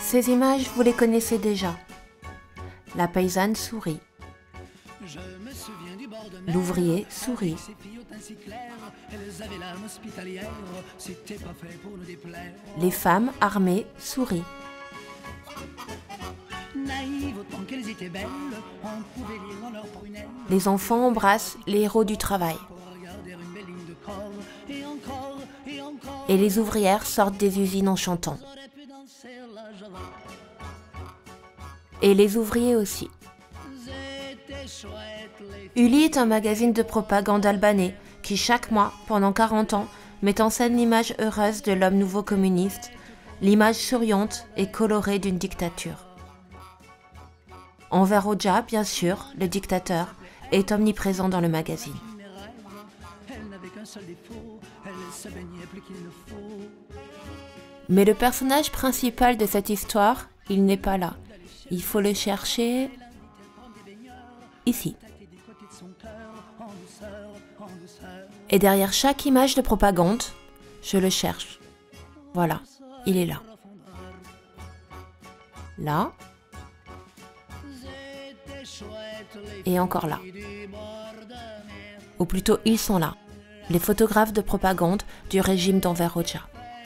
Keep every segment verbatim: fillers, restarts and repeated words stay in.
Ces images, vous les connaissez déjà. La paysanne sourit. L'ouvrier sourit. Les femmes armées sourient. Les enfants embrassent les héros du travail. Et les ouvrières sortent des usines en chantant. Et les ouvriers aussi. Uli est un magazine de propagande albanais qui, chaque mois, pendant quarante ans, met en scène l'image heureuse de l'homme nouveau communiste, l'image souriante et colorée d'une dictature. Enver Hoxha, bien sûr, le dictateur, est omniprésent dans le magazine. Mais le personnage principal de cette histoire, il n'est pas là. Il faut le chercher ici. Et derrière chaque image de propagande, je le cherche. Voilà, il est là. Là. Et encore là. Ou plutôt, ils sont là. Les photographes de propagande du régime d'Enver Hoxha.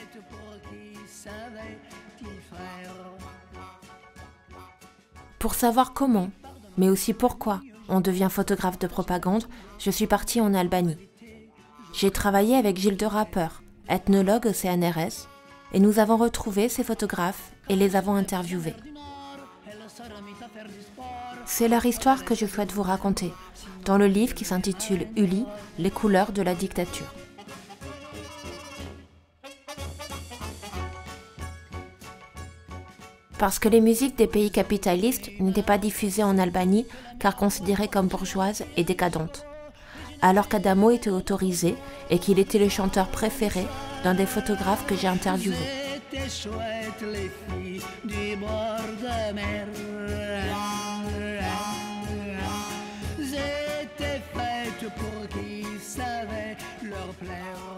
Pour savoir comment, mais aussi pourquoi on devient photographe de propagande, je suis partie en Albanie. J'ai travaillé avec Gilles de Rappeur, ethnologue au C N R S, et nous avons retrouvé ces photographes et les avons interviewés. C'est leur histoire que je souhaite vous raconter, dans le livre qui s'intitule Uli, les couleurs de la dictature. Parce que les musiques des pays capitalistes n'étaient pas diffusées en Albanie car considérées comme bourgeoises et décadentes. Alors qu'Adamo était autorisé et qu'il était le chanteur préféré d'un des photographes que j'ai interviewé. Pour qui savait leur plaire.